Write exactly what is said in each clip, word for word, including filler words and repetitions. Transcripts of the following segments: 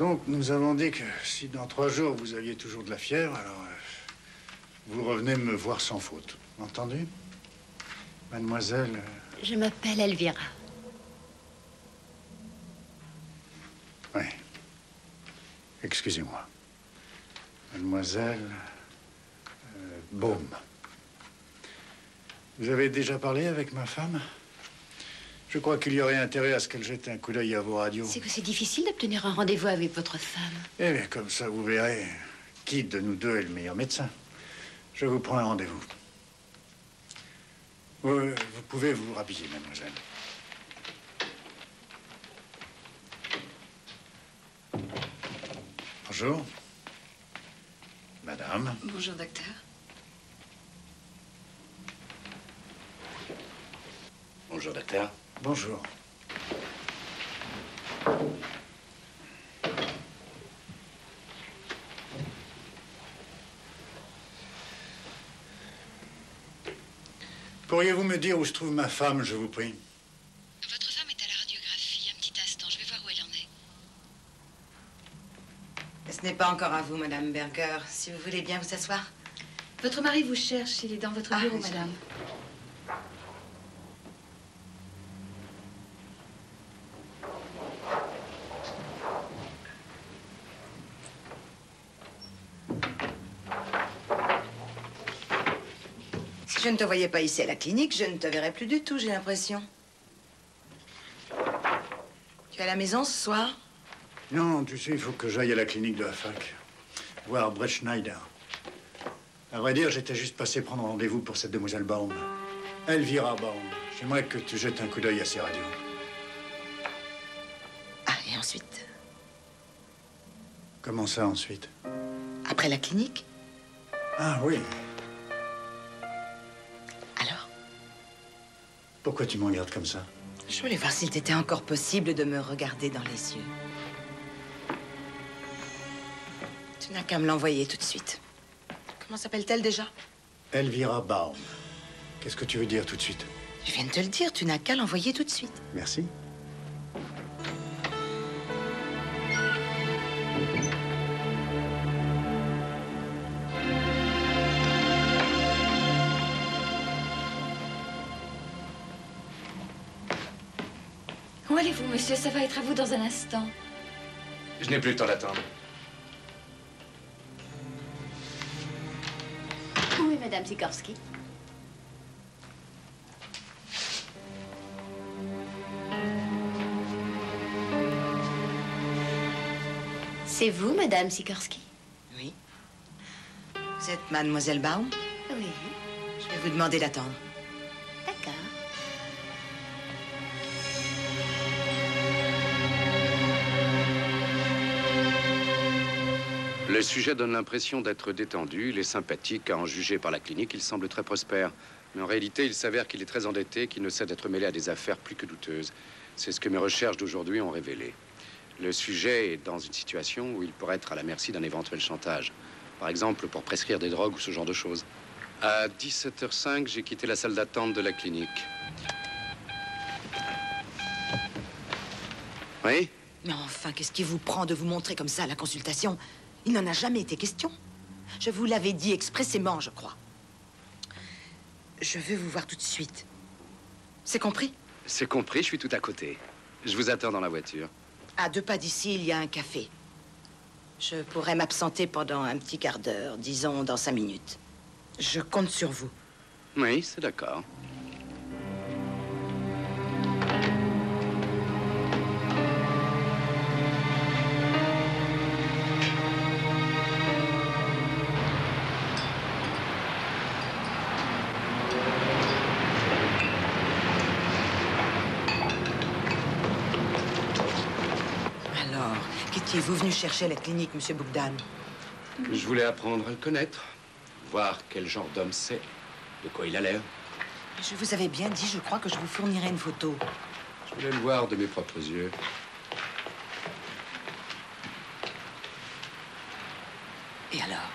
Donc, nous avons dit que si dans trois jours, vous aviez toujours de la fièvre, alors euh, vous revenez me voir sans faute. Entendu? Mademoiselle... Euh... Je m'appelle Elvira. Oui. Excusez-moi. Mademoiselle... Euh, Baume. Vous avez déjà parlé avec ma femme? Je crois qu'il y aurait intérêt à ce qu'elle jette un coup d'œil à vos radios. C'est que c'est difficile d'obtenir un rendez-vous avec votre femme. Eh bien, comme ça, vous verrez qui de nous deux est le meilleur médecin. Je vous prends un rendez-vous. Vous, vous pouvez vous rhabiller, mademoiselle. Bonjour. Madame. Bonjour, docteur. Bonjour, docteur. Bonjour. Pourriez-vous me dire où se trouve ma femme, je vous prie? Votre femme est à la radiographie. Un petit instant, je vais voir où elle en est. Ce n'est pas encore à vous, Madame Berger. Si vous voulez bien vous asseoir. Votre mari vous cherche. Il est dans votre Ah, bureau, oui, madame. Si je ne te voyais pas ici à la clinique, je ne te verrais plus du tout, j'ai l'impression. Tu es à la maison ce soir? Non, tu sais, il faut que j'aille à la clinique de la fac. Voir Brett Schneider. À vrai dire, j'étais juste passé prendre rendez-vous pour cette demoiselle Baum. Elvira Baum. J'aimerais que tu jettes un coup d'œil à ses radios. Ah, et ensuite? Comment ça, ensuite? Après la clinique? Ah, oui. Alors? Pourquoi tu me regardes comme ça? Je voulais voir s'il t'était encore possible de me regarder dans les yeux. Tu n'as qu'à me l'envoyer tout de suite. Comment s'appelle-t-elle déjà? Elvira Baum. Qu'est-ce que tu veux dire tout de suite? Je viens de te le dire, tu n'as qu'à l'envoyer tout de suite. Merci. Où allez-vous, monsieur? Ça va être à vous dans un instant. Je n'ai plus le temps d'attendre. Où est Madame Sikorski? C'est vous, Madame Sikorski? Oui. Vous êtes Mademoiselle Baum? Oui. Je vais vous demander d'attendre. D'accord. Le sujet donne l'impression d'être détendu, il est sympathique, à en juger par la clinique, il semble très prospère. Mais en réalité, il s'avère qu'il est très endetté, qu'il ne cesse d'être mêlé à des affaires plus que douteuses. C'est ce que mes recherches d'aujourd'hui ont révélé. Le sujet est dans une situation où il pourrait être à la merci d'un éventuel chantage. Par exemple, pour prescrire des drogues ou ce genre de choses. À dix-sept heures cinq, j'ai quitté la salle d'attente de la clinique. Oui? Mais enfin, qu'est-ce qui vous prend de vous montrer comme ça à la consultation? Il n'en a jamais été question. Je vous l'avais dit expressément, je crois. Je veux vous voir tout de suite. C'est compris? C'est compris, je suis tout à côté. Je vous attends dans la voiture. À deux pas d'ici, il y a un café. Je pourrais m'absenter pendant un petit quart d'heure, disons dans cinq minutes. Je compte sur vous. Oui, c'est d'accord. Qu'étiez-vous venu chercher à la clinique, Monsieur Bougdan? Je voulais apprendre à le connaître, voir quel genre d'homme c'est, de quoi il a l'air. Je vous avais bien dit, je crois que je vous fournirai une photo. Je voulais le voir de mes propres yeux. Et alors?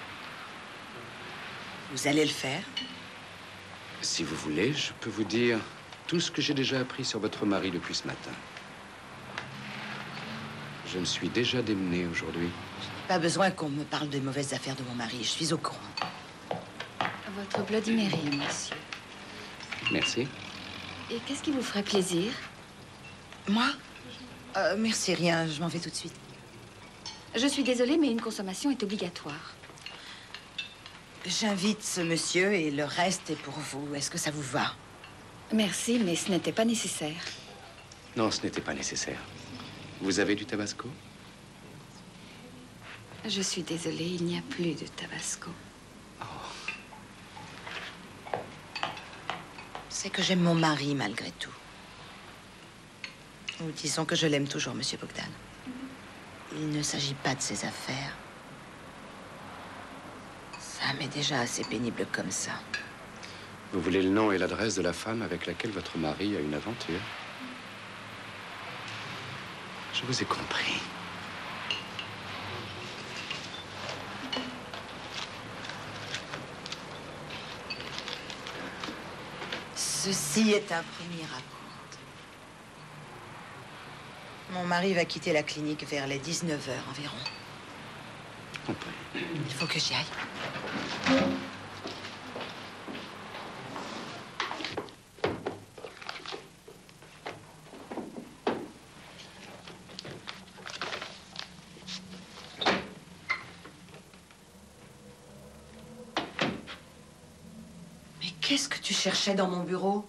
Vous allez le faire? Si vous voulez, je peux vous dire tout ce que j'ai déjà appris sur votre mari depuis ce matin. Je me suis déjà démené aujourd'hui. Pas besoin qu'on me parle des mauvaises affaires de mon mari. Je suis au courant. Votre Bloody Mary, monsieur. Merci. Et qu'est-ce qui vous ferait plaisir? Moi euh, Merci, rien. Je m'en vais tout de suite. Je suis désolée, mais une consommation est obligatoire. J'invite ce monsieur et le reste est pour vous. Est-ce que ça vous va? Merci, mais ce n'était pas nécessaire. Non, ce n'était pas nécessaire. Vous avez du tabasco? Je suis désolée, il n'y a plus de tabasco. C'est que j'aime mon mari, malgré tout. Ou disons que je l'aime toujours, monsieur Bogdan. Il ne s'agit pas de ses affaires. Ça m'est déjà assez pénible comme ça. Vous voulez le nom et l'adresse de la femme avec laquelle votre mari a une aventure? Je vous ai compris. Ceci est un premier raconte. Mon mari va quitter la clinique vers les dix-neuf heures environ. Compris. Il faut que j'y aille. Mais qu'est-ce que tu cherchais dans mon bureau?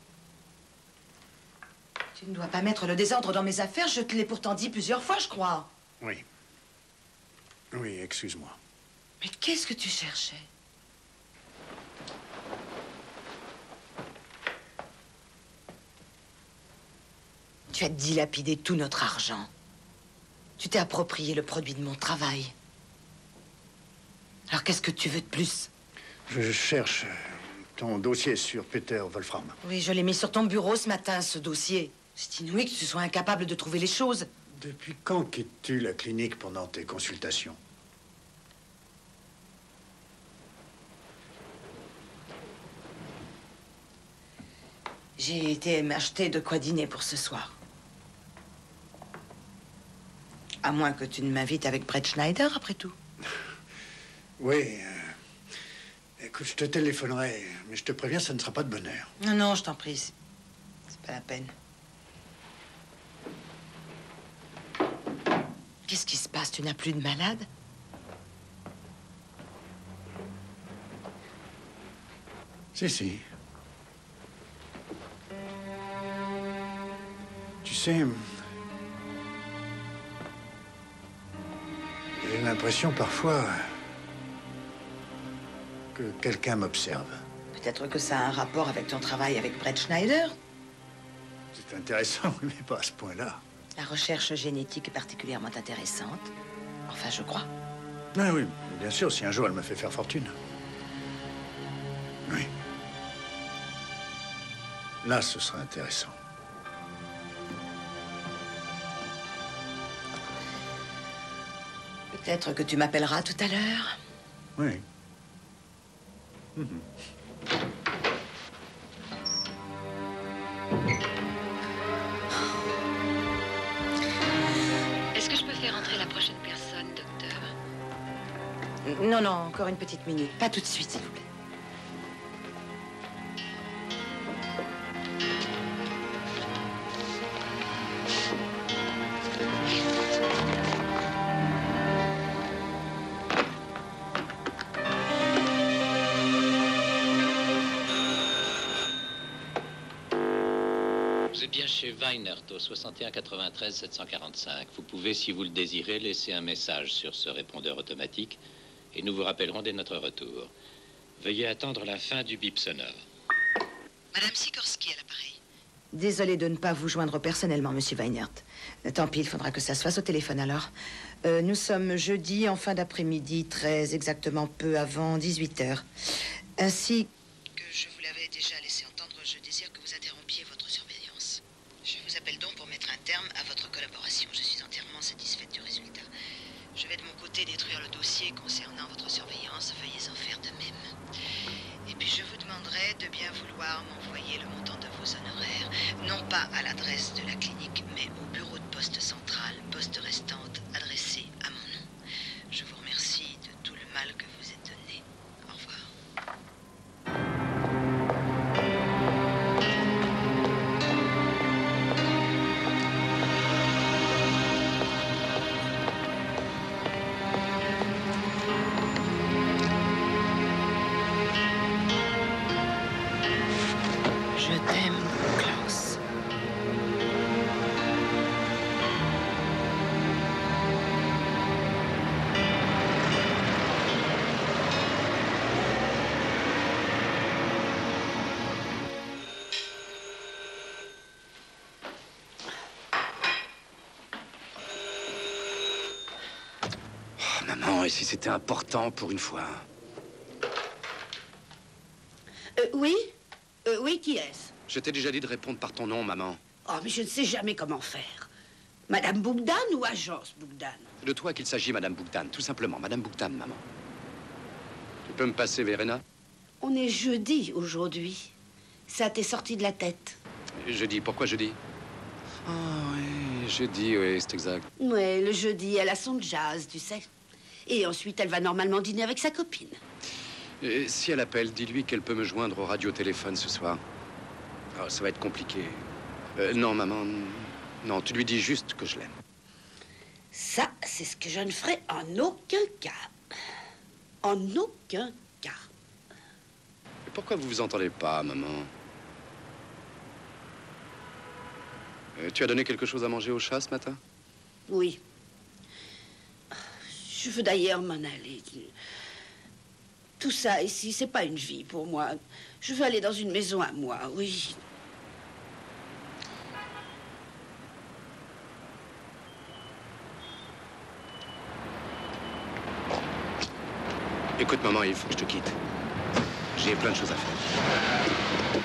Tu ne dois pas mettre le désordre dans mes affaires. Je te l'ai pourtant dit plusieurs fois, je crois. Oui. Oui, excuse-moi. Mais qu'est-ce que tu cherchais? Tu as dilapidé tout notre argent. Tu t'es approprié le produit de mon travail. Alors qu'est-ce que tu veux de plus? Je cherche euh, ton dossier sur Peter Wolfram. Oui, je l'ai mis sur ton bureau ce matin, ce dossier. C'est inouï que tu sois incapable de trouver les choses. Depuis quand quittes-tu la clinique pendant tes consultations? J'ai été m'acheter de quoi dîner pour ce soir. À moins que tu ne m'invites avec Brett Schneider, après tout. Oui. euh, écoute, je te téléphonerai, mais je te préviens, ça ne sera pas de bonne heure. Non, non, je t'en prie. C'est c'est pas la peine. Qu'est-ce qui se passe? Tu n'as plus de malade? Si, si. Tu sais, j'ai l'impression parfois que quelqu'un m'observe. Peut-être que ça a un rapport avec ton travail avec Brett Schneider. C'est intéressant, mais pas à ce point-là. La recherche génétique est particulièrement intéressante. Enfin, je crois. Ah oui, bien sûr, si un jour elle me fait faire fortune. Oui. Là, ce sera intéressant. Peut-être que tu m'appelleras tout à l'heure. Oui. Mhm. Est-ce que je peux faire entrer la prochaine personne, docteur? Non, non, encore une petite minute. Pas tout de suite, s'il vous plaît. Vous êtes bien chez Weinert au soixante et un quatre-vingt-treize sept cent quarante-cinq. Vous pouvez, si vous le désirez, laisser un message sur ce répondeur automatique et nous vous rappellerons dès notre retour. Veuillez attendre la fin du bip sonore. Madame Sikorski à l'appareil. Désolée de ne pas vous joindre personnellement, monsieur Weinert. Euh, Tant pis, il faudra que ça se fasse au téléphone alors. Euh, nous sommes jeudi en fin d'après-midi, très exactement peu avant dix-huit heures. Ainsi que je vous l'avais déjà laissé entendre, je désire que vous interrompiez votre surveillance. Je vous appelle donc pour mettre un terme à votre collaboration. Je suis entièrement satisfaite du résultat. Je vais de mon côté détruire le dossier concernant votre surveillance. Veuillez en faire de même. Et puis je vous demanderai de bien vouloir m'envoyer le montant de vos honoraires, non pas à l'adresse de la clinique, mais au bureau de poste central, poste restante, Je t'aime, Klaus. Oh, maman, et si c'était important pour une fois? Euh, oui euh, Oui, qui est-ce? Je t'ai déjà dit de répondre par ton nom, maman. Oh, mais je ne sais jamais comment faire. Madame Bougdan ou agence Bougdan? De toi qu'il s'agit, Madame Bougdan, tout simplement. Madame Bougdan, maman. Tu peux me passer, Verena? On est jeudi aujourd'hui. Ça t'est sorti de la tête. Jeudi, pourquoi jeudi? Ah oui, jeudi, oui, c'est exact. Ouais, le jeudi, elle a son jazz, tu sais. Et ensuite, elle va normalement dîner avec sa copine. Et si elle appelle, dis-lui qu'elle peut me joindre au radiotéléphone ce soir. Oh, ça va être compliqué. Euh, non, maman, non, tu lui dis juste que je l'aime. Ça, c'est ce que je ne ferai en aucun cas. En aucun cas. Et pourquoi vous vous entendez pas, maman? Euh, tu as donné quelque chose à manger au chat ce matin? Oui. Je veux d'ailleurs m'en aller. Tout ça ici, c'est pas une vie pour moi. Je veux aller dans une maison à moi, oui. Écoute, maman, il faut que je te quitte. J'ai plein de choses à faire.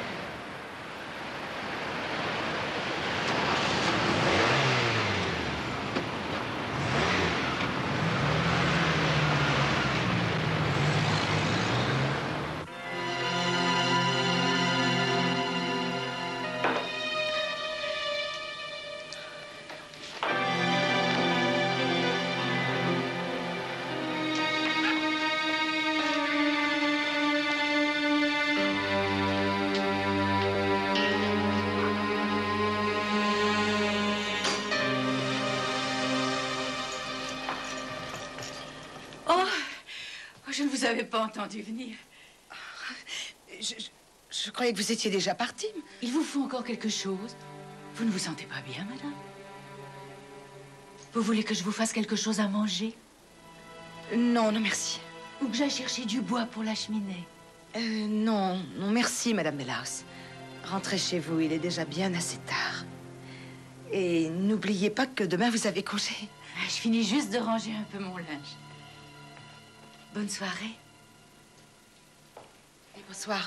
Je ne vous avais pas entendu venir. Je, je, je croyais que vous étiez déjà partie. Il vous faut encore quelque chose? Vous ne vous sentez pas bien, madame? Vous voulez que je vous fasse quelque chose à manger? Non, non, merci. Ou que j'aille chercher du bois pour la cheminée? Euh, non, non, merci, Madame Bellhaus. Rentrez chez vous, il est déjà bien assez tard. Et n'oubliez pas que demain, vous avez congé. Je finis juste de ranger un peu mon linge. Bonne soirée. Et bonsoir.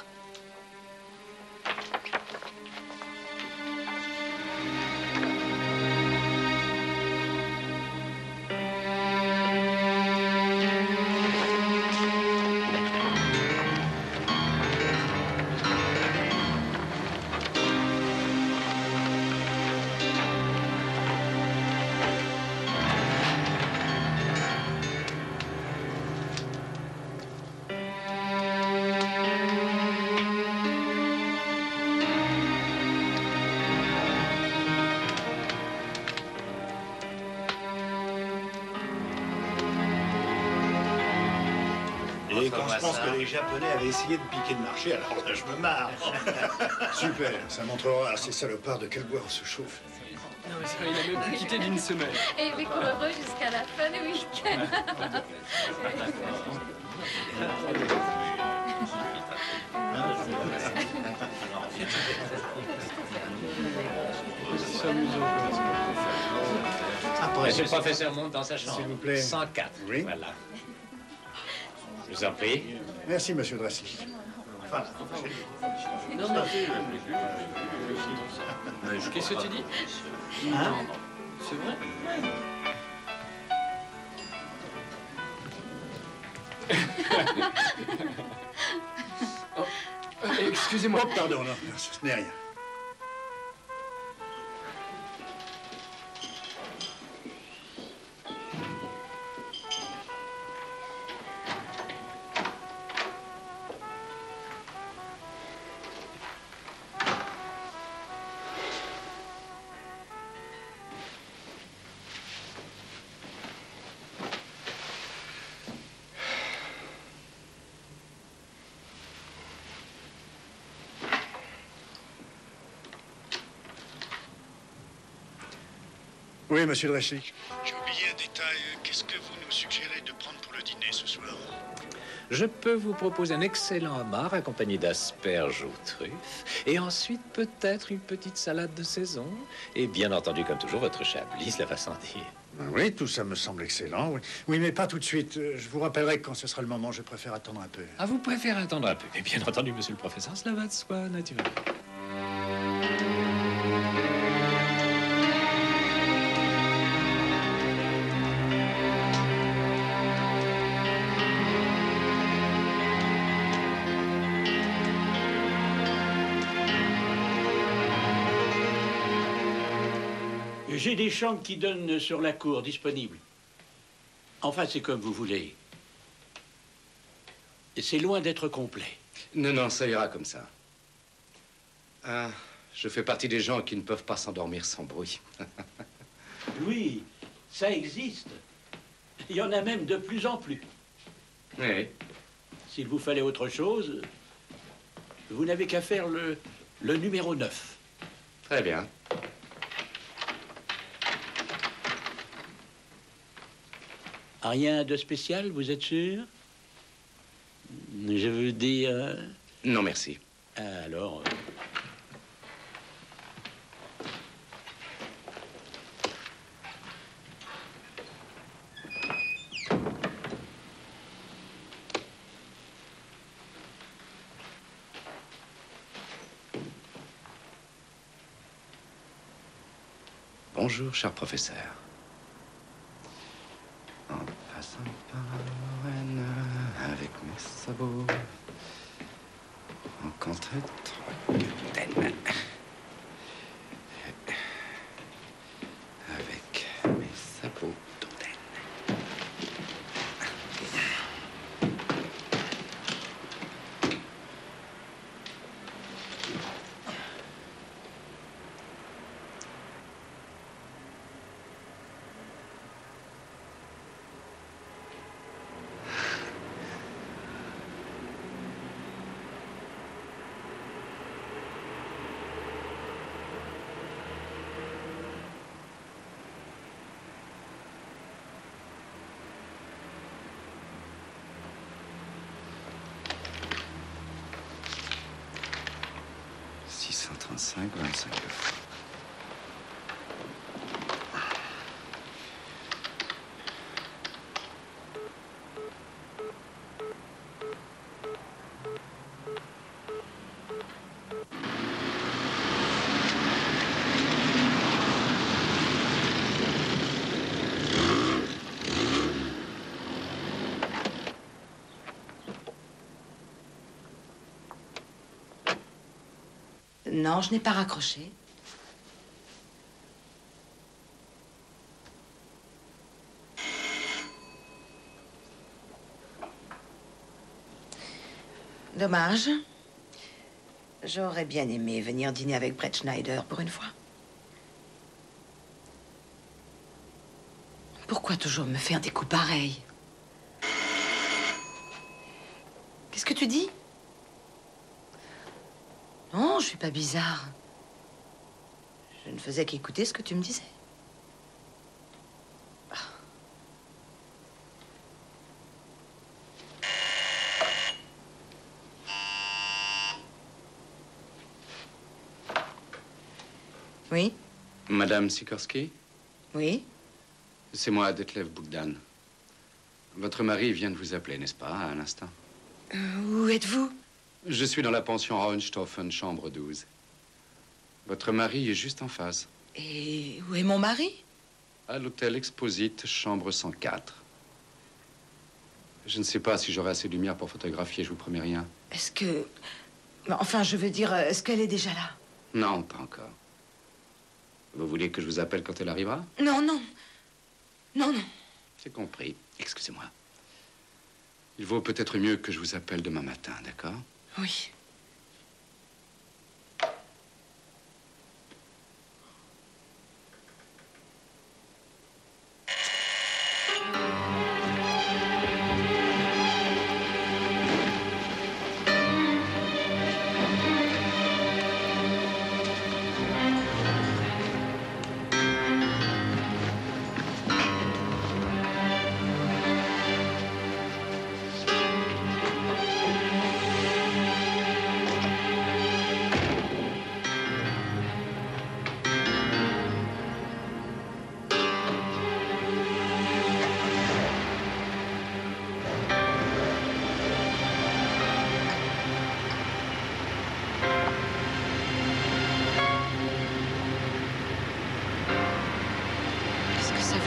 Et quand je pense que les Japonais avaient essayé de piquer le marché, alors là, je me marre. Super, ça montrera à ces salopards de quel bois on se chauffe. Non, mais c'est vrai, il a même plus quitté d'une semaine. Et rigoureux jusqu'à la fin du week-end. C'est amusant. Après, Monsieur le professeur monte dans sa chambre. S'il vous plaît. cent quatre. Oui. Voilà. Je vous en prie. Merci, monsieur Drassi. Enfin, Non, non. Qu'est-ce que tu dis? hein? C'est vrai? Oh, euh, excusez-moi. Oh, pardon, non, non, ce n'est rien. Oui, monsieur Dresslich. J'ai oublié un détail. Qu'est-ce que vous nous suggérez de prendre pour le dîner ce soir? Je peux vous proposer un excellent homard accompagné d'asperges aux truffes. Et ensuite, peut-être une petite salade de saison. Et bien entendu, comme toujours, votre chablis, cela va sans dire. Oui, tout ça me semble excellent. Oui, oui, mais pas tout de suite. Je vous rappellerai que quand ce sera le moment, je préfère attendre un peu. Ah, vous préférez attendre un peu. Mais bien entendu, monsieur le professeur, cela va de soi, naturellement. J'ai des chambres qui donnent sur la cour, disponibles. Enfin, c'est comme vous voulez. C'est loin d'être complet. Non, non, ça ira comme ça. Ah, je fais partie des gens qui ne peuvent pas s'endormir sans bruit. Oui, ça existe. Il y en a même de plus en plus. Oui. S'il vous fallait autre chose, vous n'avez qu'à faire le, le numéro neuf. Très bien. Rien de spécial, vous êtes sûr? Je veux dire... Non, merci. Alors... Bonjour, cher professeur. En passant par Lorraine avec mes sabots, rencontre trois capitaines. Avec mes sabots d'Audaine. six cent trente-cinq, vingt-cinq fois. Non, je n'ai pas raccroché. Dommage. J'aurais bien aimé venir dîner avec Brett Schneider pour une fois. Pourquoi toujours me faire des coups pareils? Qu'est-ce que tu dis? Non, je suis pas bizarre. Je ne faisais qu'écouter ce que tu me disais. Oui? Madame Sikorsky? Oui? C'est moi, Detlev Bogdan. Votre mari vient de vous appeler, n'est-ce pas, à l'instant? Euh, où êtes-vous? Je suis dans la pension Hohenstoffen, chambre douze. Votre mari est juste en face. Et où est mon mari? À l'hôtel Exposite, chambre cent quatre. Je ne sais pas si j'aurai assez de lumière pour photographier, je vous promets rien. Est-ce que... Enfin, je veux dire, est-ce qu'elle est déjà là? Non, pas encore. Vous voulez que je vous appelle quand elle arrivera? Non, non. Non, non. C'est compris. Excusez-moi. Il vaut peut-être mieux que je vous appelle demain matin, d'accord? Oui.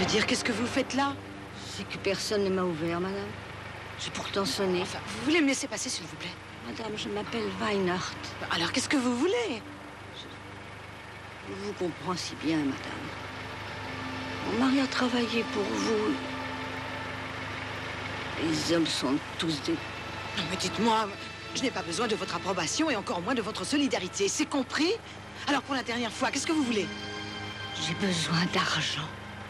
dire, qu'est-ce que vous faites là? C'est que personne ne m'a ouvert, madame. J'ai pourtant sonné. Enfin, vous voulez me laisser passer, s'il vous plaît? Madame, je m'appelle Weinhardt. Alors, qu'est-ce que vous voulez? Je vous comprends si bien, madame. Mon mari a travaillé pour vous. Les hommes sont tous des... Non, mais dites-moi, je n'ai pas besoin de votre approbation et encore moins de votre solidarité. C'est compris? Alors, pour la dernière fois, qu'est-ce que vous voulez? J'ai besoin d'argent.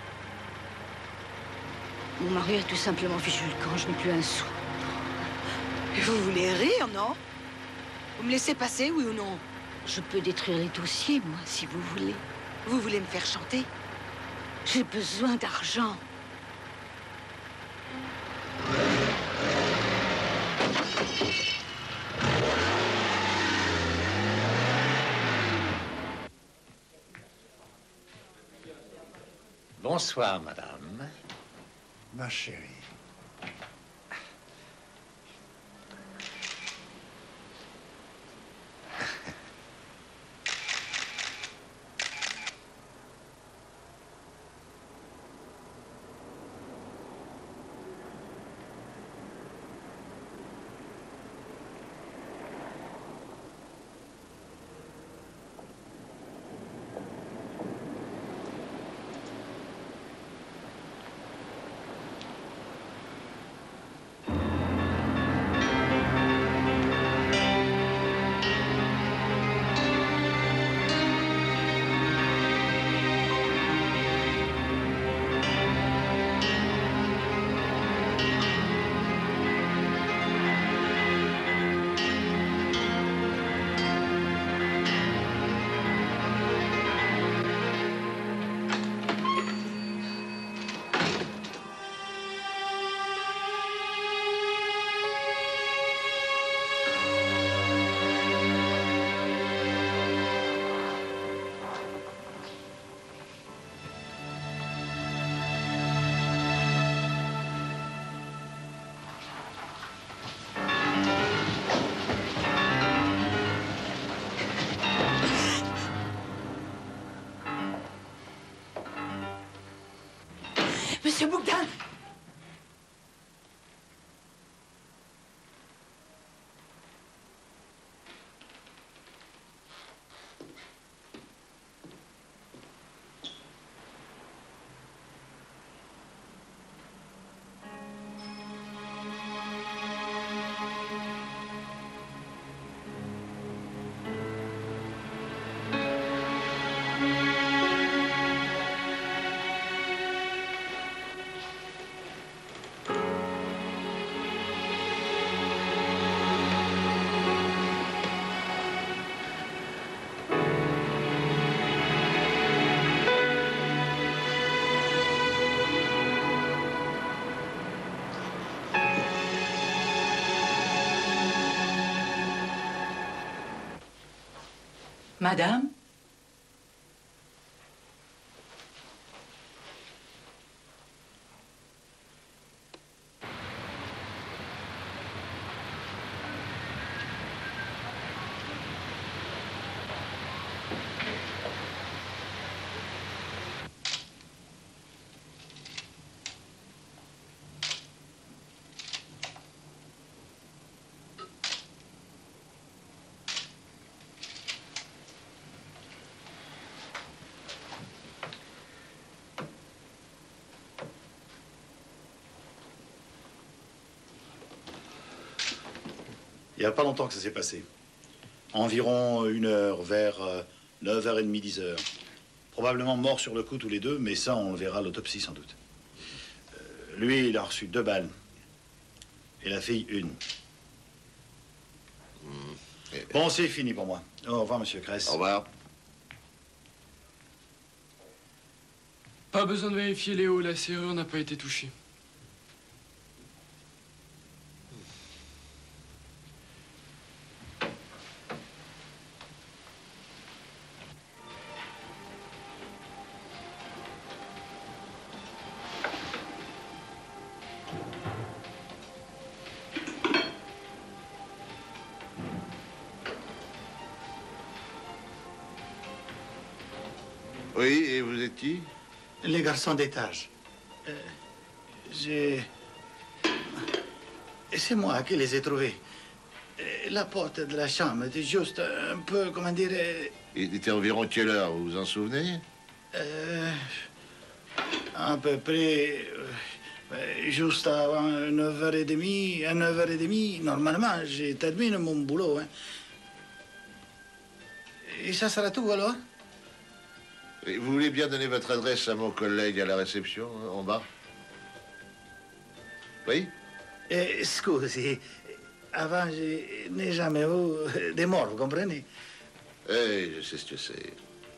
Mon mari a tout simplement fichu le camp, je n'ai plus un sou. Et vous voulez rire, non? Vous me laissez passer, oui ou non? Je peux détruire les dossiers, moi, si vous voulez. Vous voulez me faire chanter? J'ai besoin d'argent. Bonsoir, madame. Ma chérie. Monsieur Bougdan! Madame? Il n'y a pas longtemps que ça s'est passé. Environ une heure, vers euh, neuf heures trente, dix heures. Probablement morts sur le coup tous les deux, mais ça, on le verra à l'autopsie sans doute. Euh, lui, il a reçu deux balles. Et la fille, une. Mmh. Et... Bon, c'est fini pour moi. Au revoir, monsieur Kress. Au revoir. Pas besoin de vérifier, Léo. La serrure n'a pas été touchée. Oui, et vous êtes qui? Les garçons d'étage. Euh, j'ai... C'est moi qui les ai trouvés. La porte de la chambre était juste un peu, comment dire... Il était environ quelle heure, vous vous en souvenez? Euh, à peu près... euh, juste avant neuf heures trente, à neuf heures trente, normalement, j'ai terminé mon boulot. Hein. Et ça sera tout, alors? Et vous voulez bien donner votre adresse à mon collègue à la réception, hein, en bas? Oui? Eh, scusi, avant, je n'ai jamais vu des morts, vous comprenez? Eh, je sais ce que c'est.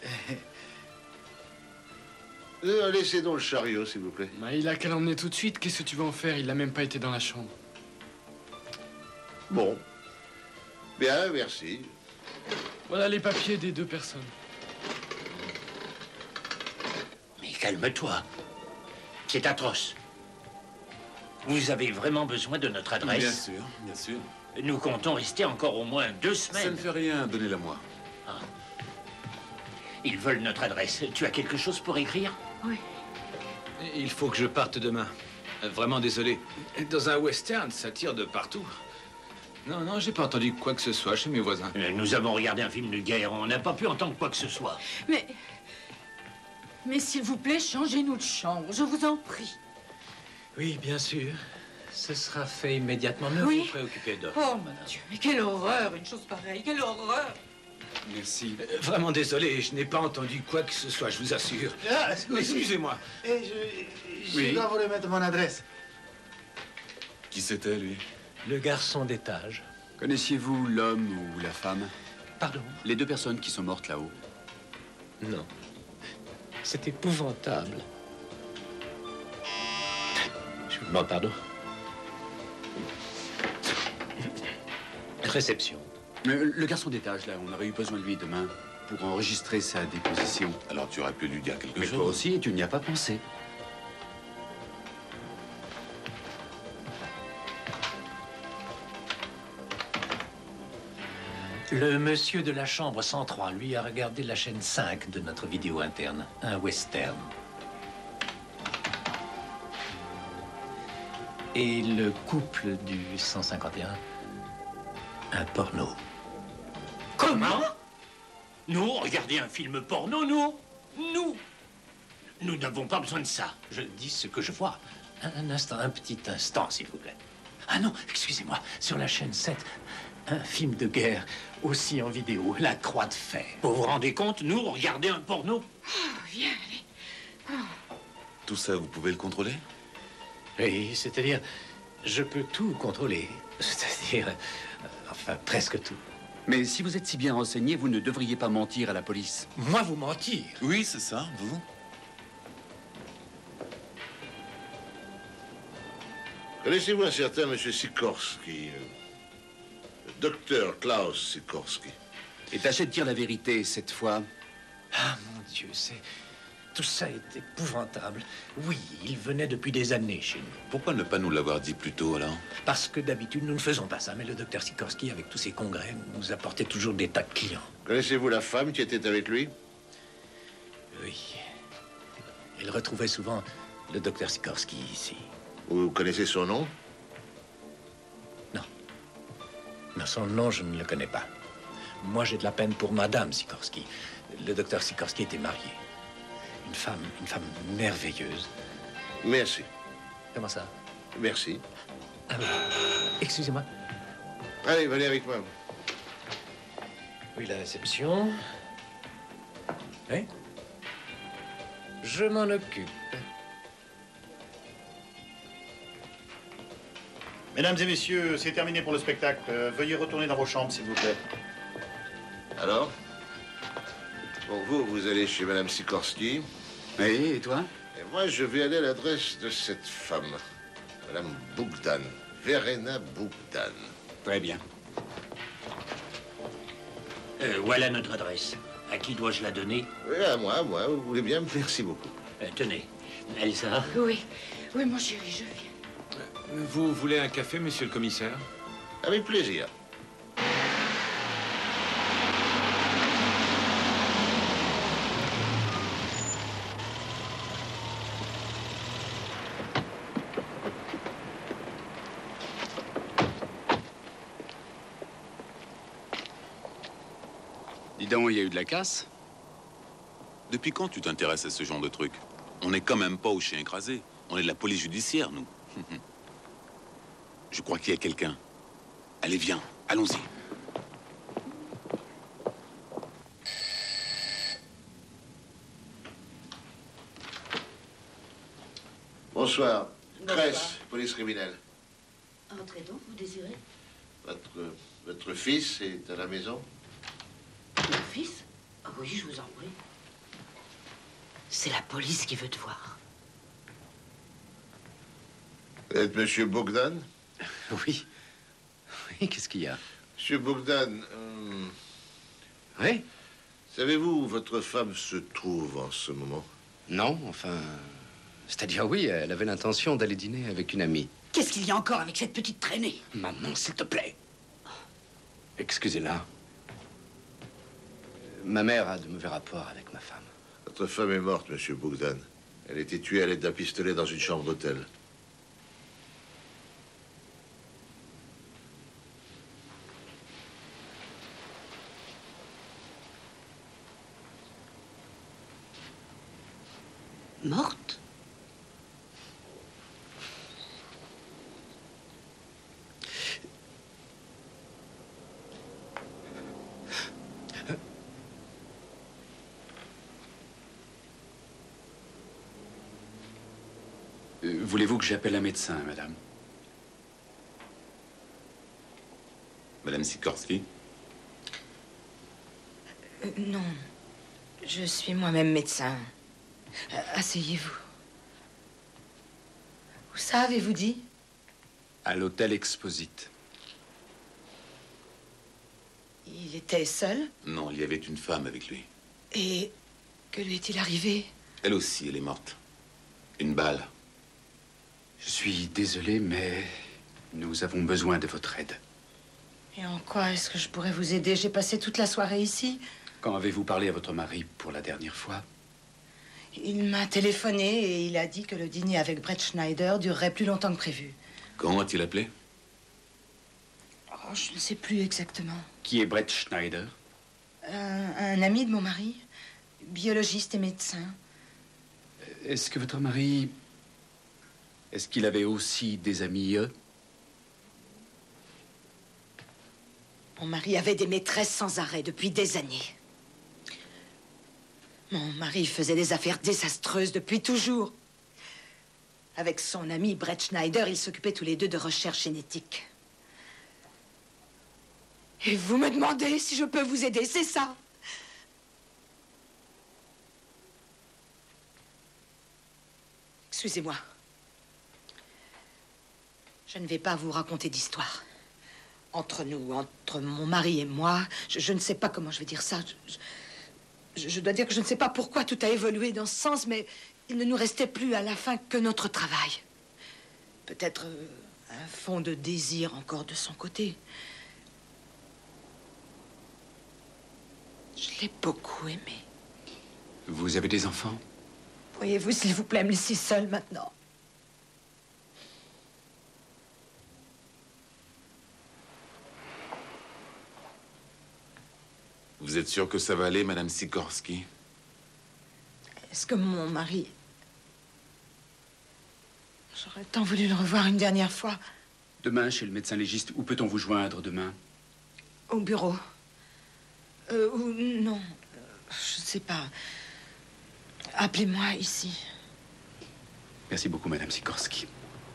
Euh, laissez donc le chariot, s'il vous plaît. Bah, il a qu'à l'emmener tout de suite. Qu'est-ce que tu vas en faire? Il n'a même pas été dans la chambre. Bon. Bien, merci. Voilà les papiers des deux personnes. Mais calme-toi. C'est atroce. Vous avez vraiment besoin de notre adresse? Bien sûr, bien sûr. Nous comptons rester encore au moins deux semaines. Ça ne fait rien, donnez-la moi. Ah. Ils veulent notre adresse. Tu as quelque chose pour écrire? Oui. Il faut que je parte demain. Vraiment désolé. Dans un western, ça tire de partout. Non, non, j'ai pas entendu quoi que ce soit chez mes voisins. Nous avons regardé un film de guerre. On n'a pas pu entendre quoi que ce soit. Mais... Mais s'il vous plaît, changez-nous de chambre, je vous en prie. Oui, bien sûr. Ce sera fait immédiatement. Ne Oui. vous préoccupez d'eux. Oh, mon Dieu, mais quelle horreur, une chose pareille, quelle horreur. Merci. Euh, vraiment désolé, je n'ai pas entendu quoi que ce soit, je vous assure. Ah, excusez-moi. Et je, je Oui. dois vous remettre mon adresse. Qui c'était, lui? Le garçon d'étage. Connaissiez-vous l'homme ou la femme? Pardon? Les deux personnes qui sont mortes là-haut. Non. C'est épouvantable. Je vous demande pardon. Réception. Mais le garçon d'étage, là, on aurait eu besoin de lui demain pour enregistrer sa déposition. Alors tu aurais pu lui dire quelque Mais chose. toi aussi, tu n'y as pas pensé. Le monsieur de la chambre cent trois, lui, a regardé la chaîne cinq de notre vidéo interne, un western. Et le couple du cent cinquante et un, un porno. Comment? Nous, regarder un film porno, nous? Nous? Nous n'avons pas besoin de ça. Je dis ce que je vois. Un, un instant, un petit instant, s'il vous plaît. Ah non, excusez-moi, sur la chaîne sept, un film de guerre, aussi en vidéo, La Croix de Fer. Vous vous rendez compte, nous, regarder un porno? Oh, viens, allez. Oh. Tout ça, vous pouvez le contrôler? Oui, c'est-à-dire, je peux tout contrôler. C'est-à-dire, euh, enfin, presque tout. Mais si vous êtes si bien renseigné, vous ne devriez pas mentir à la police. Moi, vous mentir? Oui, c'est ça, vous. Connaissez-vous un certain monsieur Sikorski, euh, le docteur Klaus Sikorski? Et tâchez de dire la vérité cette fois. Ah, mon Dieu, c'est... Tout ça est épouvantable. Oui, il venait depuis des années chez nous. Pourquoi ne pas nous l'avoir dit plus tôt, alors? Parce que d'habitude, nous ne faisons pas ça. Mais le docteur Sikorski, avec tous ses congrès, nous apportait toujours des tas de clients. Connaissez-vous la femme qui était avec lui? Oui. Il retrouvait souvent le docteur Sikorski ici. Vous connaissez son nom? Non. Non, son nom, je ne le connais pas. Moi, j'ai de la peine pour Madame Sikorski. Le docteur Sikorski était marié. Une femme, une femme merveilleuse. Merci. Comment ça? Merci. Ah oui. Excusez-moi. Allez, venez avec moi. Oui, la réception. Oui? Je m'en occupe. Mesdames et messieurs, c'est terminé pour le spectacle. Euh, veuillez retourner dans vos chambres, s'il vous plaît. Alors? Bon, vous, vous allez chez Madame Sikorski. Oui, et toi? Et moi, je vais aller à l'adresse de cette femme. Madame Bougdan. Verena Bougdan. Très bien. Euh, voilà notre adresse. À qui dois-je la donner? Oui, à moi, à moi. Vous voulez bien? Merci beaucoup. Euh, tenez. Elsa? Oui, oui, mon chéri, je viens. Vous voulez un café, monsieur le commissaire? Avec plaisir. donc, il y a eu de la casse? Depuis quand tu t'intéresses à ce genre de truc? On n'est quand même pas au chien écrasé. On est de la police judiciaire, nous. Je crois qu'il y a quelqu'un. Allez, viens, allons-y. Bonsoir. Bonsoir. Cress, police criminelle. Entrez donc, vous désirez? Votre, votre fils est à la maison? Mon fils? Ah oui, je vous en prie. C'est la police qui veut te voir. Vous êtes Monsieur Bogdan? Oui. Oui, qu'est-ce qu'il y a? Monsieur Bogdan, euh, Oui? savez-vous où votre femme se trouve en ce moment? Non, enfin... C'est-à-dire, oui, elle avait l'intention d'aller dîner avec une amie. Qu'est-ce qu'il y a encore avec cette petite traînée? Maman, s'il te plaît. Excusez-la. Ma mère a de mauvais rapports avec ma femme. Votre femme est morte, Monsieur Bogdan. Elle a été tuée à l'aide d'un pistolet dans une chambre d'hôtel. Morte? Euh, Voulez-vous que j'appelle un médecin, madame? Madame Sikorski? Euh, non. Je suis moi-même médecin. Euh, Asseyez-vous. Où ça avez-vous dit? À l'hôtel Exposite. Il était seul? Non, il y avait une femme avec lui. Et que lui est-il arrivé? Elle aussi, elle est morte. Une balle. Je suis désolé, mais nous avons besoin de votre aide. Et en quoi est-ce que je pourrais vous aider? J'ai passé toute la soirée ici. Quand avez-vous parlé à votre mari pour la dernière fois? Il m'a téléphoné et il a dit que le dîner avec Brett Schneider durerait plus longtemps que prévu. Comment a-t-il appelé? Oh, je ne sais plus exactement. Qui est Brett Schneider? Un, un ami de mon mari, biologiste et médecin. Est-ce que votre mari... Est-ce qu'il avait aussi des amis, eux? Mon mari avait des maîtresses sans arrêt depuis des années. Mon mari faisait des affaires désastreuses depuis toujours. Avec son ami Brett Schneider, ils s'occupaient tous les deux de recherche génétique. Et vous me demandez si je peux vous aider, c'est ça? Excusez-moi. Je ne vais pas vous raconter d'histoire. Entre nous, entre mon mari et moi, je, je ne sais pas comment je vais dire ça. Je, je, je dois dire que je ne sais pas pourquoi tout a évolué dans ce sens, mais il ne nous restait plus à la fin que notre travail. Peut-être euh, un fond de désir encore de son côté. Je l'ai beaucoup aimé. Vous avez des enfants? Pourriez-vous, s'il vous plaît, me laisser seule maintenant? Vous êtes sûr que ça va aller, Madame Sikorski? Est-ce que mon mari... J'aurais tant voulu le revoir une dernière fois. Demain, chez le médecin légiste, où peut-on vous joindre demain? Au bureau. Euh, ou non, je ne sais pas. Appelez-moi ici. Merci beaucoup, Madame Sikorski.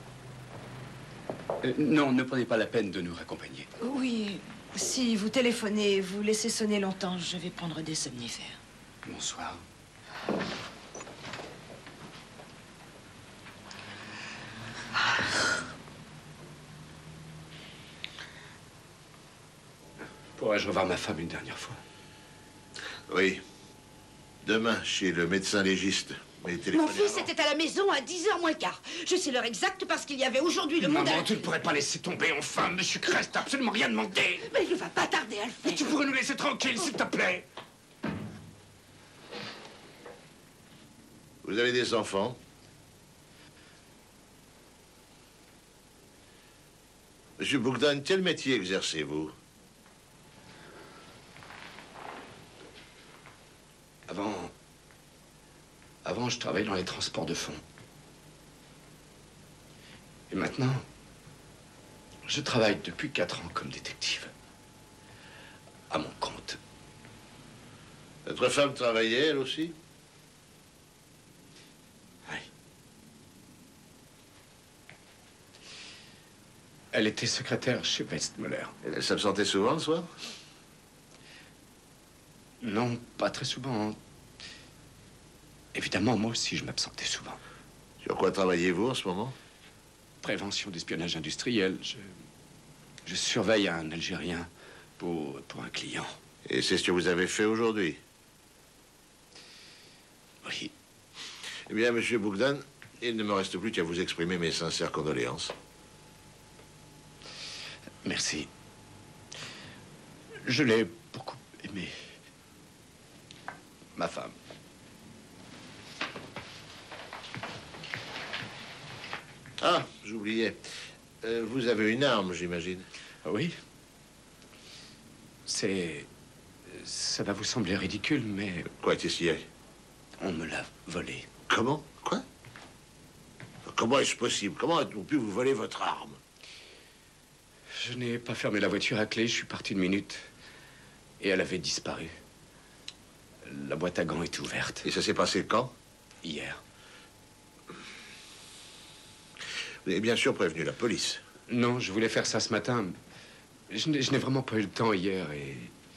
Euh, non, ne prenez pas la peine de nous raccompagner. Oui, si vous téléphonez, vous laissez sonner longtemps, je vais prendre des somnifères. Bonsoir. Pourrais-je revoir ma femme une dernière fois? Oui. Demain, chez le médecin légiste. Mais Mon téléphonez fils avant. était à la maison à dix heures moins le quart. Je sais l'heure exacte parce qu'il y avait aujourd'hui le monde à Maman, la tu ne télé. pourrais pas laisser tomber, enfin, Monsieur Crest, t'as absolument rien demandé. Mais il ne va pas tarder à le faire. Tu pourrais nous laisser tranquilles, s'il te plaît. Vous avez des enfants? Monsieur Bogdan, quel métier exercez-vous? Avant... Avant, je travaillais dans les transports de fonds. Et maintenant, je travaille depuis quatre ans comme détective. À mon compte. Votre femme travaillait, elle aussi? Oui. Elle était secrétaire chez Westmuller. Elle s'absentait souvent le soir? Non, pas très souvent. Évidemment, moi aussi, je m'absentais souvent. Sur quoi travaillez-vous en ce moment? Prévention d'espionnage industriel. Je, je surveille un Algérien pour, pour un client. Et c'est ce que vous avez fait aujourd'hui? Oui. Eh bien, monsieur Bougdan, il ne me reste plus qu'à vous exprimer mes sincères condoléances. Merci. Je l'ai beaucoup aimée. Ma femme. Ah, j'oubliais. Euh, vous avez une arme, j'imagine. Oui. C'est... Ça va vous sembler ridicule, mais... Quoi, qu'est-ce qu'il y a? On me l'a volée. Comment? Quoi? Comment est-ce possible? Comment a-t-on pu vous voler votre arme? Je n'ai pas fermé la voiture à clé, je suis parti une minute. Et elle avait disparu. La boîte à gants était ouverte. Et ça s'est passé quand? Hier. Vous avez bien sûr prévenu la police. Non, je voulais faire ça ce matin. Je n'ai je n'ai vraiment pas eu le temps hier et...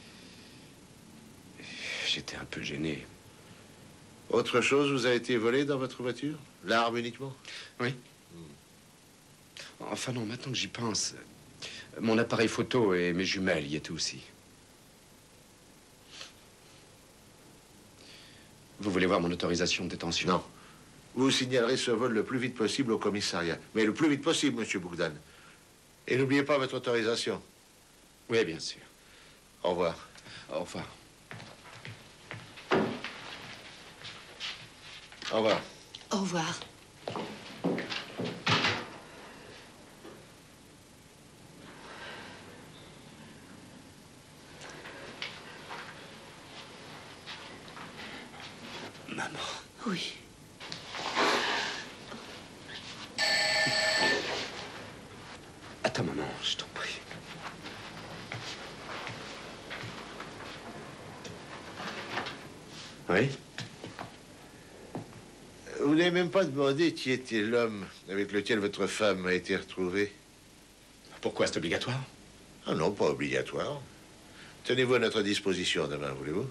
J'étais un peu gêné. Autre chose vous a été volé dans votre voiture? L'arme uniquement? Oui. Enfin non, maintenant que j'y pense, mon appareil photo et mes jumelles y étaient aussi. Vous voulez voir mon autorisation de détention? Non. Vous signalerez ce vol le plus vite possible au commissariat. Mais le plus vite possible, monsieur Bougdan. Et n'oubliez pas votre autorisation. Oui, bien sûr. Au revoir. Au revoir. Au revoir. Au revoir. Maman. Oui. Attends, maman, je t'en prie. Oui? Vous n'avez même pas demandé qui était l'homme avec lequel votre femme a été retrouvée? Pourquoi c'est obligatoire? Ah non, pas obligatoire. Tenez-vous à notre disposition demain, voulez-vous?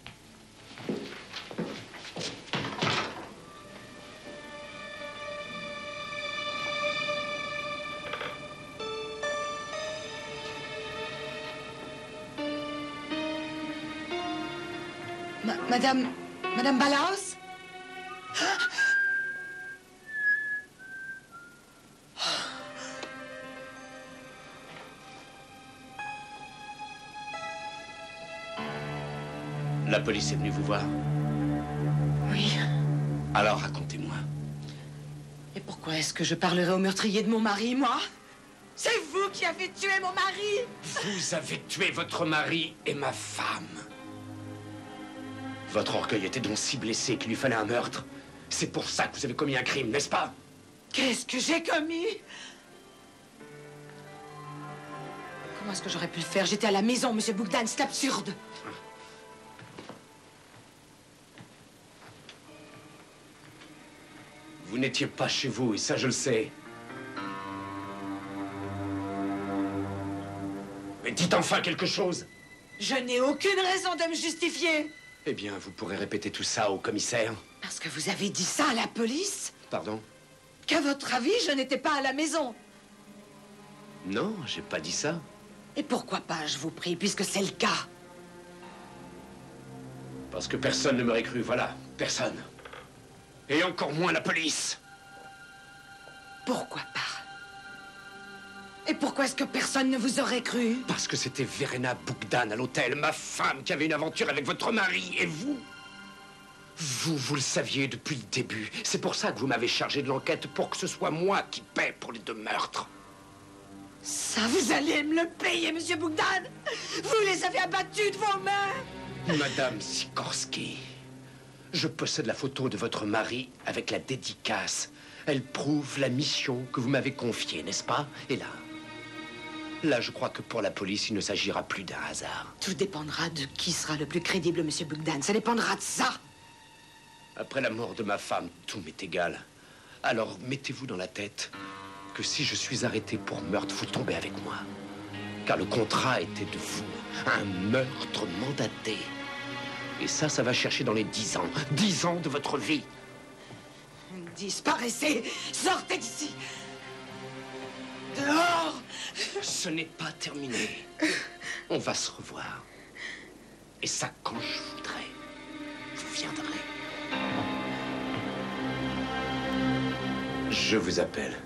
Ma- Madame... Madame Balaos? La police est venue vous voir? Oui. Alors racontez-moi. Et pourquoi est-ce que je parlerai au meurtrier de mon mari, moi? C'est vous qui avez tué mon mari! Vous avez tué votre mari et ma femme. Votre orgueil était donc si blessé qu'il lui fallait un meurtre. C'est pour ça que vous avez commis un crime, n'est-ce pas? Qu'est-ce que j'ai commis? Comment est-ce que j'aurais pu le faire? J'étais à la maison, monsieur Bougdan, c'est absurde. Vous n'étiez pas chez vous, et ça je le sais. Mais dites enfin quelque chose. Je n'ai aucune raison de me justifier. Eh bien, vous pourrez répéter tout ça au commissaire. Parce que vous avez dit ça à la police? Pardon? Qu'à votre avis, je n'étais pas à la maison. Non, j'ai pas dit ça. Et pourquoi pas, je vous prie, puisque c'est le cas? Parce que personne ne m'aurait cru, voilà. Personne. Et encore moins la police. Pourquoi pas? Et pourquoi est-ce que personne ne vous aurait cru? Parce que c'était Verena Bougdan à l'hôtel, ma femme, qui avait une aventure avec votre mari. Et vous? Vous, vous le saviez depuis le début. C'est pour ça que vous m'avez chargé de l'enquête, pour que ce soit moi qui paie pour les deux meurtres. Ça, vous allez me le payer, monsieur Bougdan. Vous les avez abattus de vos mains. Madame Sikorski, Je possède la photo de votre mari avec la dédicace. Elle prouve la mission que vous m'avez confiée, n'est-ce pas? Et là, là, je crois que pour la police, il ne s'agira plus d'un hasard. Tout dépendra de qui sera le plus crédible, Monsieur Bogdan. Ça dépendra de ça. Après la mort de ma femme, tout m'est égal. Alors, mettez-vous dans la tête que si je suis arrêté pour meurtre, vous tombez avec moi. Car le contrat était de vous, un meurtre mandaté. Et ça, ça va chercher dans les dix ans. Dix ans de votre vie. Disparaissez! Sortez d'ici! Dehors! Ce n'est pas terminé. On va se revoir. Et ça, quand je voudrai, vous viendrez. Je vous appelle.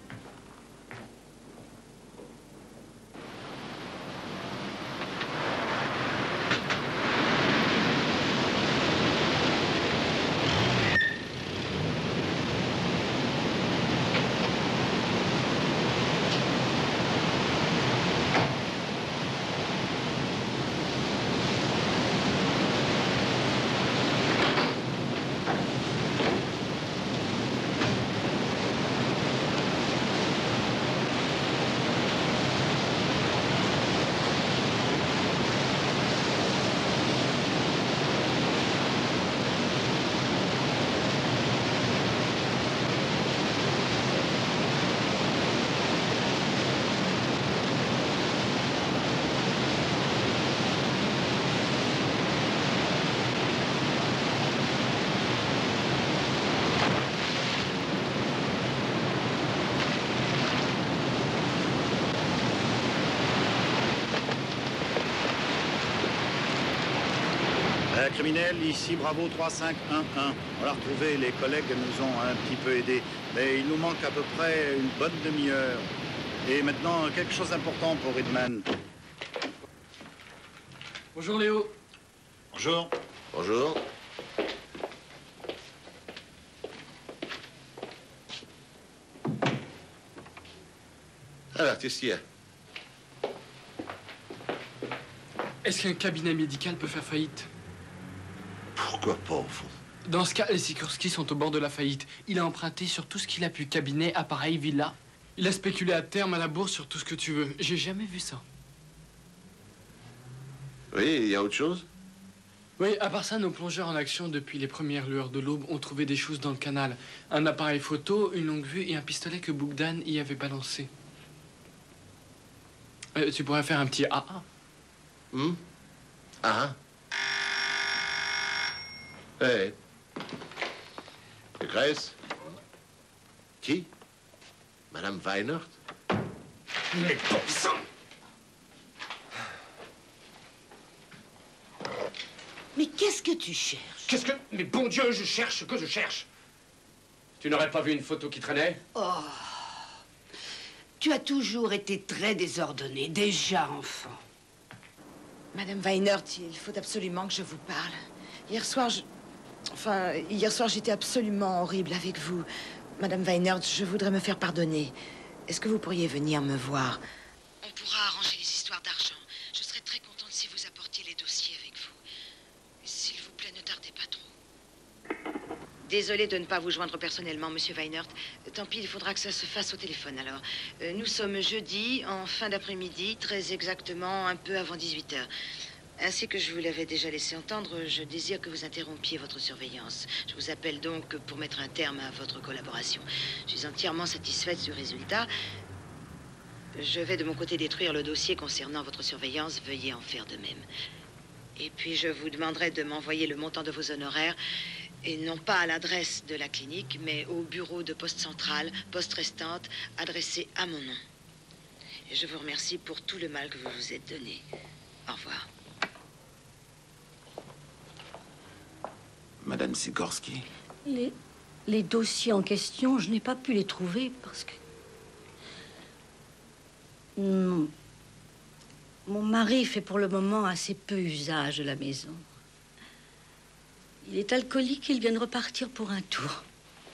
Criminel, ici Bravo trois cinq un un. On l'a retrouvé, les collègues nous ont un petit peu aidés. Mais il nous manque à peu près une bonne demi-heure. Et maintenant, quelque chose d'important pour Ridman. Bonjour Léo. Bonjour. Bonjour. Alors, qu'est-ce qu'il y a? Est-ce qu'un cabinet médical peut faire faillite? Pourquoi pas, au fond? Dans ce cas, les Sikorski sont au bord de la faillite. Il a emprunté sur tout ce qu'il a pu. Cabinet, appareil, villa. Il a spéculé à terme à la bourse sur tout ce que tu veux. J'ai jamais vu ça. Oui, il y a autre chose? Oui, à part ça, nos plongeurs en action depuis les premières lueurs de l'aube ont trouvé des choses dans le canal. Un appareil photo, une longue vue et un pistolet que Bogdan y avait balancé. Euh, tu pourrais faire un petit A A. Hum? Ah. Eh. Grace? Qui? Madame Weinert? Mais bon sang! Mais qu'est-ce que tu cherches? Qu'est-ce que... Mais bon Dieu, je cherche ce que je cherche. Tu n'aurais pas vu une photo qui traînait? Oh. Tu as toujours été très désordonné, déjà enfant. Madame Weinert, il faut absolument que je vous parle. Hier soir, je... Enfin, hier soir, j'étais absolument horrible avec vous. Madame Weinert, je voudrais me faire pardonner. Est-ce que vous pourriez venir me voir? On pourra arranger les histoires d'argent. Je serais très contente si vous apportiez les dossiers avec vous. S'il vous plaît, ne tardez pas trop. Désolée de ne pas vous joindre personnellement, Monsieur Weinert. Tant pis, il faudra que ça se fasse au téléphone, alors. Euh, nous sommes jeudi, en fin d'après-midi, très exactement, un peu avant dix-huit heures. Ainsi que je vous l'avais déjà laissé entendre, je désire que vous interrompiez votre surveillance. Je vous appelle donc pour mettre un terme à votre collaboration. Je suis entièrement satisfaite du résultat. Je vais de mon côté détruire le dossier concernant votre surveillance. Veuillez en faire de même. Et puis je vous demanderai de m'envoyer le montant de vos honoraires, et non pas à l'adresse de la clinique, mais au bureau de poste centrale, poste restante, adressé à mon nom. Et je vous remercie pour tout le mal que vous vous êtes donné. Au revoir. Madame Sikorski. Les, les dossiers en question, je n'ai pas pu les trouver parce que... Mon, mon mari fait pour le moment assez peu usage de la maison. Il est alcoolique et il vient de repartir pour un tour.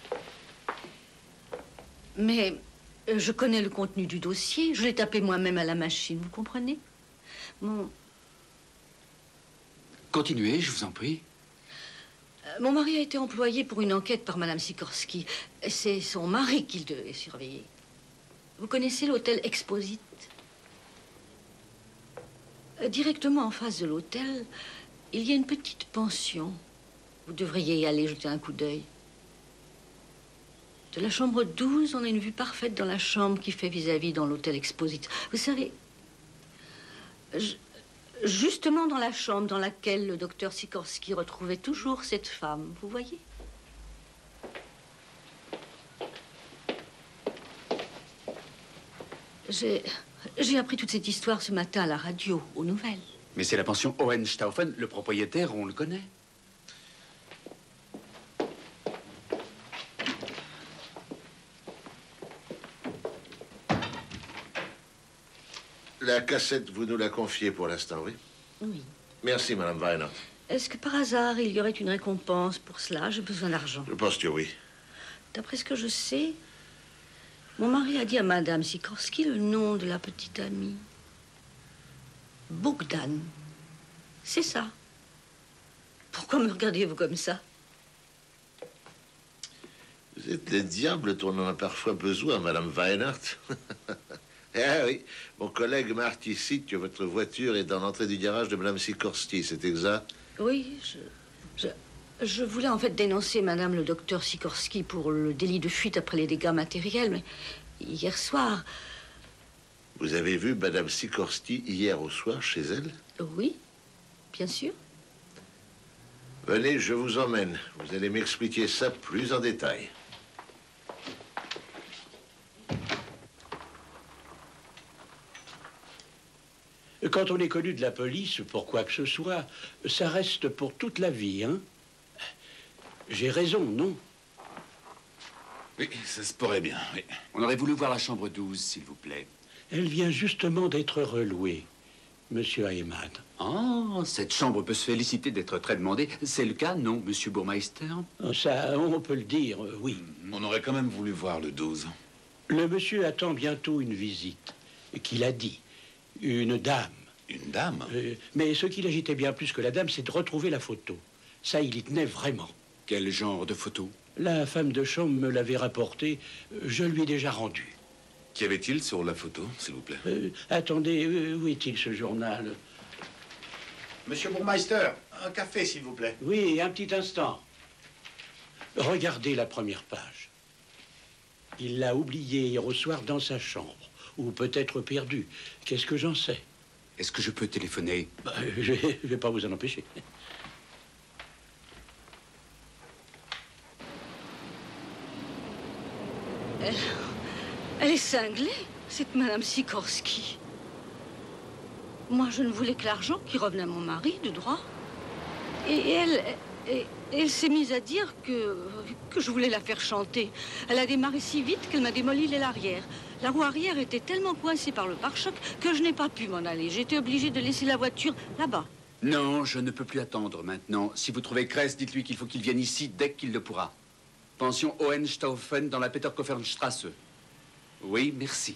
Mais euh, je connais le contenu du dossier. Je l'ai tapé moi-même à la machine, vous comprenez? Mon... Continuez, je vous en prie. Mon mari a été employé pour une enquête par Madame Sikorsky. C'est son mari qu'il devait surveiller. Vous connaissez l'hôtel Exposit? Directement en face de l'hôtel, il y a une petite pension. Vous devriez y aller jeter un coup d'œil. De la chambre douze, on a une vue parfaite dans la chambre qui fait vis-à-vis dans l'hôtel Exposit. Vous savez, je, justement dans la chambre dans laquelle le docteur Sikorsky retrouvait toujours cette femme, vous voyez? J'ai... J'ai appris toute cette histoire ce matin à la radio, aux nouvelles. Mais c'est la pension Hohenstaufen, le propriétaire, on le connaît. La cassette, vous nous la confiez pour l'instant, oui? Oui. Merci, Madame Weiner. Est-ce que par hasard, il y aurait une récompense pour cela? J'ai besoin d'argent. Je pense que oui. D'après ce que je sais, mon mari a dit à Madame Sikorsky le nom de la petite amie. Bogdan. C'est ça. Pourquoi me regardez-vous comme ça? Vous êtes le diable dont on en a parfois besoin, Madame Weinert. Ah oui, mon collègue m'a ici que votre voiture est dans l'entrée du garage de Madame Sikorsky, c'est exact? Oui, je, je, je voulais en fait dénoncer Madame le docteur Sikorsky pour le délit de fuite après les dégâts matériels, mais hier soir... Vous avez vu Madame Sikorsky hier au soir chez elle? Oui, bien sûr. Venez, je vous emmène. Vous allez m'expliquer ça plus en détail. Quand on est connu de la police, pour quoi que ce soit, ça reste pour toute la vie, hein? J'ai raison, non? Oui, ça se pourrait bien, oui. On aurait voulu voir la chambre douze, s'il vous plaît. Elle vient justement d'être relouée, Monsieur Ayman. Oh, cette chambre peut se féliciter d'être très demandée. C'est le cas, non, Monsieur Bourmeister? Ça, on peut le dire, oui. On aurait quand même voulu voir le douze. Le monsieur attend bientôt une visite, qu'il a dit. Une dame. Une dame? euh, Mais ce qui l'agitait bien plus que la dame, c'est de retrouver la photo. Ça, il y tenait vraiment. Quel genre de photo? La femme de chambre me l'avait rapportée. Je lui ai déjà rendu. Qu'y avait-il sur la photo, s'il vous plaît? Euh, attendez, euh, où est-il ce journal? Monsieur Bourmeister, un café, s'il vous plaît. Oui, un petit instant. Regardez la première page. Il l'a oublié hier au soir dans sa chambre. Ou peut-être perdu. Qu'est-ce que j'en sais? Est-ce que je peux téléphoner? Bah, je ne vais pas vous en empêcher. Elle, elle est cinglée, cette Madame Sikorsky. Moi, je ne voulais que l'argent qui revenait à mon mari, de droit. Et elle, et, elle s'est mise à dire que, que je voulais la faire chanter. Elle a démarré si vite qu'elle m'a démoli l'aile arrière. La roue arrière était tellement coincée par le pare-choc que je n'ai pas pu m'en aller. J'étais obligée de laisser la voiture là-bas. Non, je ne peux plus attendre maintenant. Si vous trouvez Kress, dites-lui qu'il faut qu'il vienne ici dès qu'il le pourra. Pension Hohenstaufen dans la Peterkofferstrasse. Oui, merci.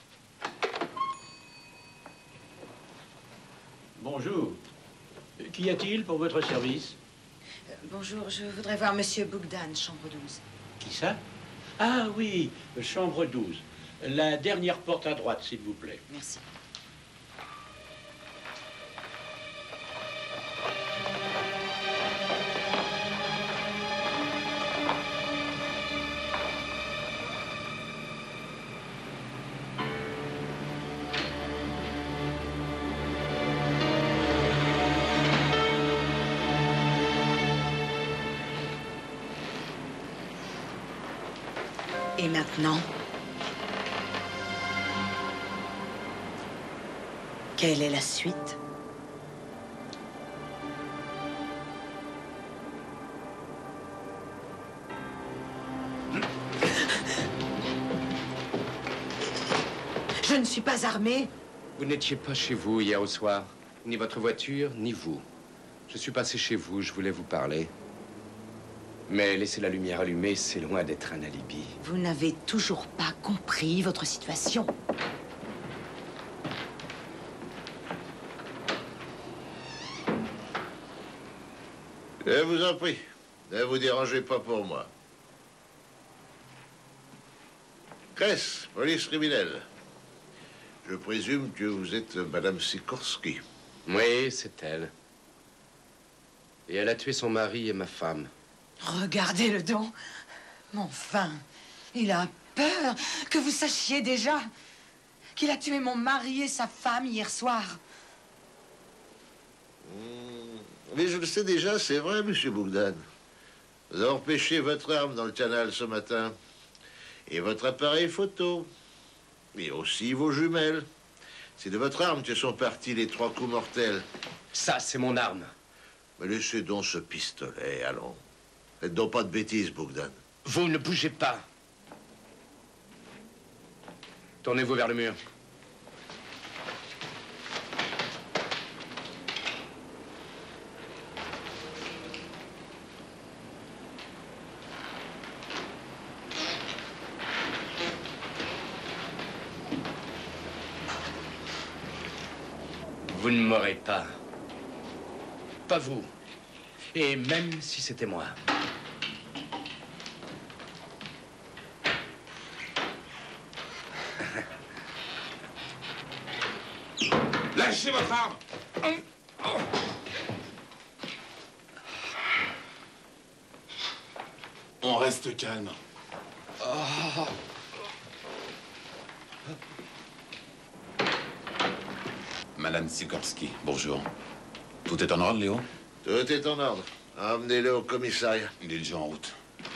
Bonjour. Qu'y a-t-il pour votre service? Euh, bonjour, je voudrais voir Monsieur Bogdan, chambre douze. Qui ça? Ah oui, chambre douze. La dernière porte à droite, s'il vous plaît. Merci. Et maintenant, quelle est la suite? Je ne suis pas armée. Vous n'étiez pas chez vous hier au soir. Ni votre voiture, ni vous. Je suis passé chez vous, je voulais vous parler. Mais laisser la lumière allumée, c'est loin d'être un alibi. Vous n'avez toujours pas compris votre situation. Je vous en prie. Ne vous dérangez pas pour moi. Cress, police criminelle. Je présume que vous êtes Madame Sikorsky. Oui, c'est elle. Et elle a tué son mari et ma femme. Regardez-le donc. Mais enfin, il a peur que vous sachiez déjà qu'il a tué mon mari et sa femme hier soir. Mmh. Mais je le sais déjà, c'est vrai, Monsieur Bougdan. Vous avez empêché votre arme dans le canal ce matin. Et votre appareil photo. Et aussi vos jumelles. C'est de votre arme que sont partis les trois coups mortels. Ça, c'est mon arme. Mais laissez donc ce pistolet, allons. Faites donc pas de bêtises, Bougdan. Vous ne bougez pas. Tournez-vous vers le mur. Vous ne m'aurez pas. Pas vous. Et même si c'était moi. Lâchez votre arme! On reste calme. Oh. Madame Sikorsky, bonjour. Tout est en ordre, Léo? Tout est en ordre. Emmenez-le au commissariat. Il est déjà en route.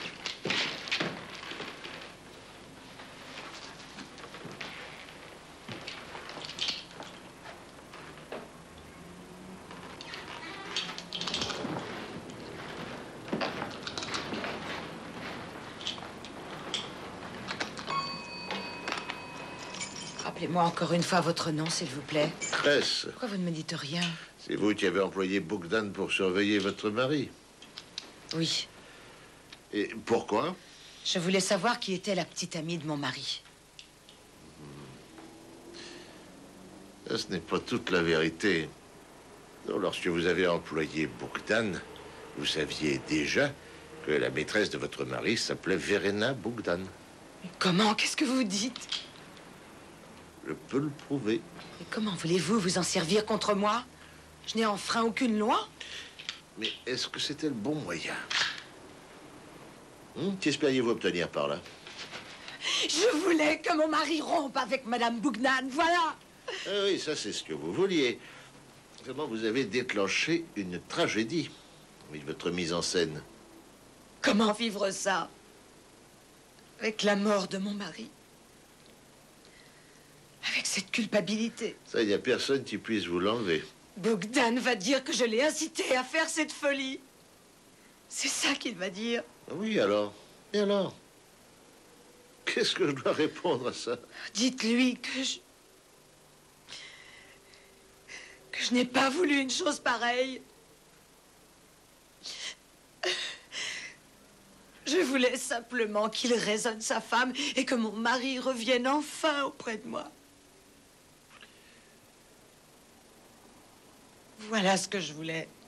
Rappelez-moi encore une fois votre nom, s'il vous plaît. Cress. Pourquoi vous ne me dites rien? C'est vous qui avez employé Bougdan pour surveiller votre mari. Oui. Et pourquoi? Je voulais savoir qui était la petite amie de mon mari. Ça, ce n'est pas toute la vérité. Non, lorsque vous avez employé Bougdan, vous saviez déjà que la maîtresse de votre mari s'appelait Verena Bougdan. Mais comment? Qu'est-ce que vous dites? Je peux le prouver. Et comment voulez-vous vous en servir contre moi? Je n'ai enfreint aucune loi. Mais est-ce que c'était le bon moyen? Hum, Qu'espériez-vous obtenir par là? Je voulais que mon mari rompe avec Madame Bougdan, voilà. Ah oui, ça c'est ce que vous vouliez. Seulement, vous avez déclenché une tragédie avec votre mise en scène. Comment vivre ça? Avec la mort de mon mari? Avec cette culpabilité? Ça, il n'y a personne qui puisse vous l'enlever. Bougdan va dire que je l'ai incité à faire cette folie. C'est ça qu'il va dire. Oui, alors? Et alors? Qu'est-ce que je dois répondre à ça? Dites-lui que je... que je n'ai pas voulu une chose pareille. Je voulais simplement qu'il raisonne sa femme et que mon mari revienne enfin auprès de moi. Voilà ce que je voulais.